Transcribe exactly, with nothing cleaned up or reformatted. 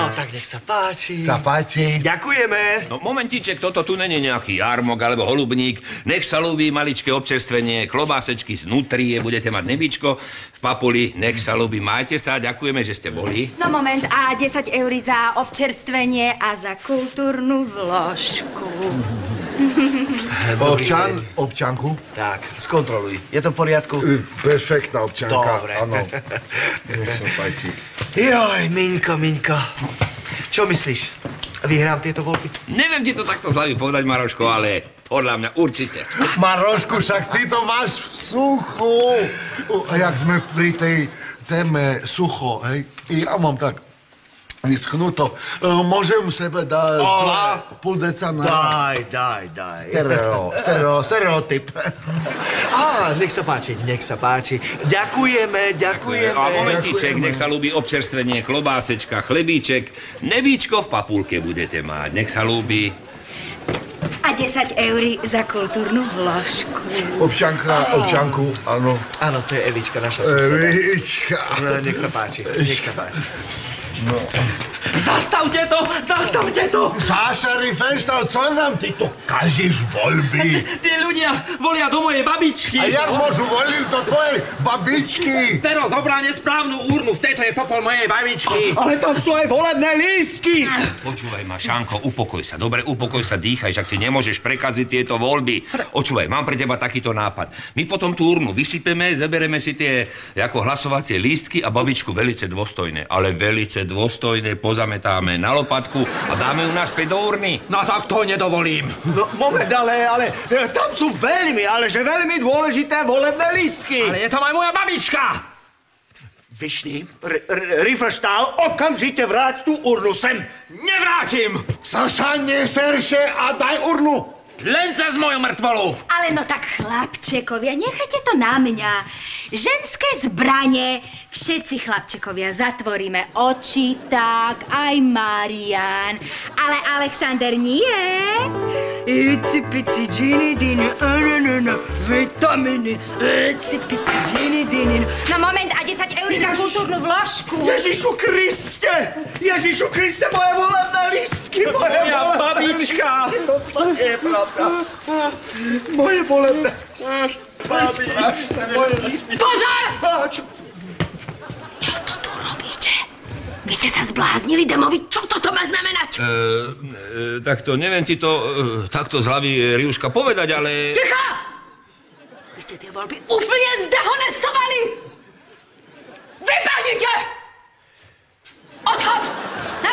No, tak nech sa páči. Sa páči. Ďakujeme. No, momentíček, toto tu není nejaký jarmok alebo holubník. Nech sa ľúbi maličké občerstvenie, klobásečky z nutrie, budete mať nebičko v papuli. Nech sa ľúbi, majte sa, ďakujeme, že ste boli. No moment, a desať eur za občerstvenie a za kultúrnu vložku. Občan, občanku. Tak, skontroluj. Je to v poriadku? Perfektná občanka, Dobre. áno. Nech sa páči. Joj, Miňko, Miňko. Čo myslíš? Vyhrám tieto voľby? Neviem ti to takto z hlavy povedať, Maroško, ale podľa mňa určite. Marošku, však ty to máš v suchu. A jak sme pri tej téme sucho, hej, ja mám tak vyschnuto. Môžem sebe dať dva, pol deca na... Daj, daj, daj. Stereo, stereo, stereotyp. Á, nech sa páči, nech sa páči. Ďakujeme, ďakujeme. A momentíček, nech sa ľúbi občerstvenie, klobásečka, chlebíček, nebíčko v papulke budete mať. Nech sa ľúbi. A desať eur za kultúrnu vložku. Občanka, občanku, áno. Áno, to je Evička, naša suseda. Evička. No, nech sa páči, nech sa páči. No. Zastavte to! Zastavte to! Sáša Riefenstahl, co nám ty tu kažíš voľby? Tí ľudia volia do mojej babičky. A jak môžu voliť do tvojej babičky? Pero zobrá nesprávnu úrnu, v tejto je popol mojej babičky. Ale tam sú aj volebné lístky. Počúvaj ma, Šánko, upokoj sa. Dobre, upokoj sa, dýchaj, však ty nemôžeš prekaziť tieto voľby. Počúvaj, mám pre teba takýto nápad. My potom tú urnu vysypeme, zabereme si tie ako hlasovacie lístky a babičku velice dôstojné, ale velice dôstojné pozametáme na lopatku a dáme ju naspäť do urny. No tak to nedovolím. No, moment, ale, ale e, tam sú veľmi, ale že veľmi dôležité volebné lístky. Ale je to aj moja babička. Vyšný, Riefenstahl, okamžite vráť tú urnu sem. Nevrátim. Saša, neserše a daj urnu. Len cez moju mŕtvolu. Ale no tak, chlapčekovia, nechajte to na mňa. Ženské zbranie, všetci chlapčekovia, zatvoríme oči, tak aj Marian. Ale Alexander nie. Ici pici džini dini, ananana, vitaminy, ici pici džini dini. No moment, a desať eur za kultúrnu vložku. Ježišu Kriste, Ježišu Kriste, moje volebné lístky, moje Moja volebné babička. lístky, to sa nie je pravda. Moje volebné lístky, moje lístky. Pozor! Čo? Čo to tu robíte? Vy ste sa zbláznili, Demovi? Čo toto má znamenať? E, e, takto, neviem ti to e, takto z hlavy Riuška povedať, ale... Ticho! Vy ste tie voľby úplne zdehonestovali! Vypadnite! Odchod!